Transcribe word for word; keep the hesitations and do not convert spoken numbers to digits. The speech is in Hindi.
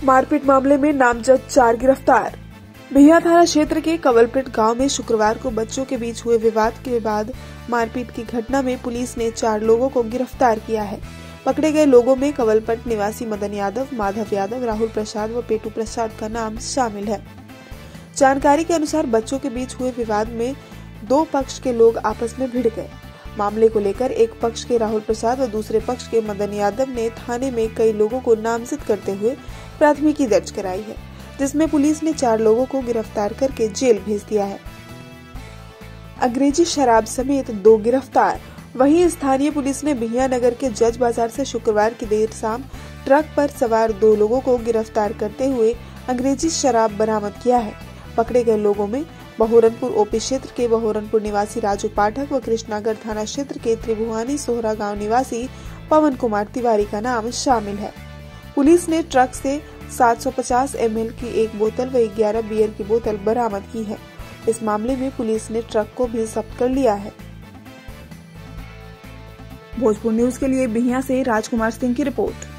मारपीट मामले में नामजद चार गिरफ्तार। बिहियां थाना क्षेत्र के कवलपेट गांव में शुक्रवार को बच्चों के बीच हुए विवाद के बाद मारपीट की घटना में पुलिस ने चार लोगों को गिरफ्तार किया है। पकड़े गए लोगों में कवलपेट निवासी मदन यादव, माधव यादव, राहुल प्रसाद व पेटू प्रसाद का नाम शामिल है। जानकारी के अनुसार बच्चों के बीच हुए विवाद में दो पक्ष के लोग आपस में भिड़ गए। मामले को लेकर एक पक्ष के राहुल प्रसाद व दूसरे पक्ष के मदन यादव ने थाने में कई लोगों को नामजद करते हुए प्राथमिकी दर्ज कराई है, जिसमें पुलिस ने चार लोगों को गिरफ्तार करके जेल भेज दिया है। अंग्रेजी शराब समेत दो गिरफ्तार। वहीं स्थानीय पुलिस ने बिहियां नगर के जज बाजार से शुक्रवार की देर शाम ट्रक पर सवार दो लोगों को गिरफ्तार करते हुए अंग्रेजी शराब बरामद किया है। पकड़े गए लोगों में बहोरनपुर ओपी क्षेत्र के बहोरनपुर निवासी राजू पाठक व कृष्णागढ़ थाना क्षेत्र के त्रिभुवानी सोहरा गांव निवासी पवन कुमार तिवारी का नाम शामिल है। पुलिस ने ट्रक से सात सौ पचास एम एल की एक बोतल व ग्यारह बियर की बोतल बरामद की है। इस मामले में पुलिस ने ट्रक को भी जब्त कर लिया है। भोजपुर न्यूज के लिए बिहियां से राजकुमार सिंह की रिपोर्ट।